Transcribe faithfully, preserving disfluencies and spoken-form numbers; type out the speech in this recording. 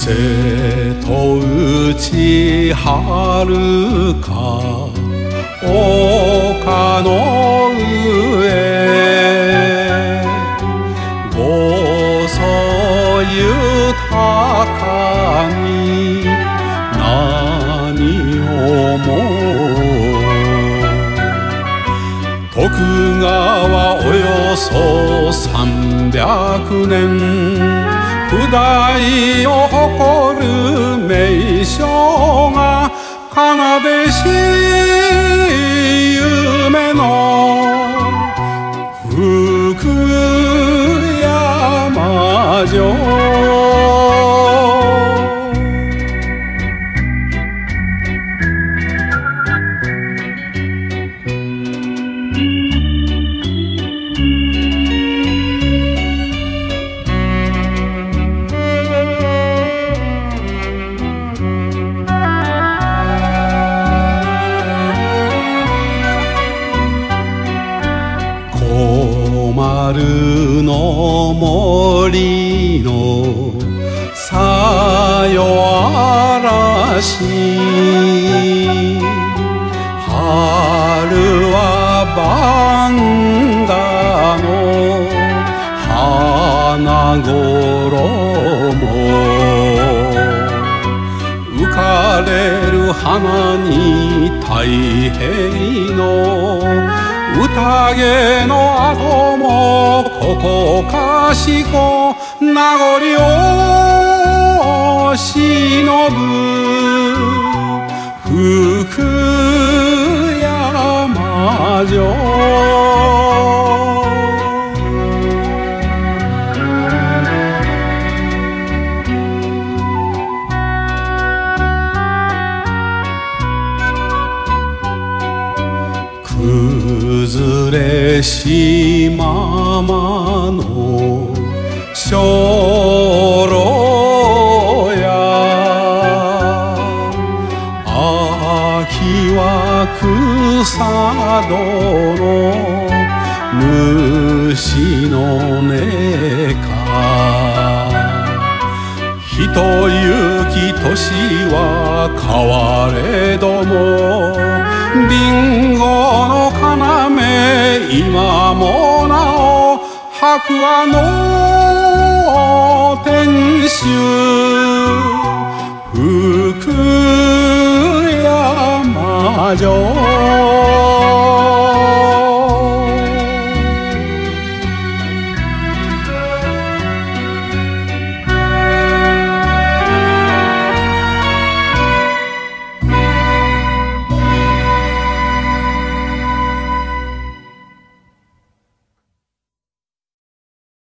瀬戸内はるか丘の上ごそ豊かに何をも徳川およそさんびゃくねん不代を誇る名所が奏でし夢の福山城丸の森のさよ嵐春はバンダの花衣浮かれる花に太平の宴の後もここかしこ名残を忍ぶ福山城崩れしままの精霊や秋は草戸の虫の根か人行き年は変われどもリンゴの要今もなお白亜の天守福山城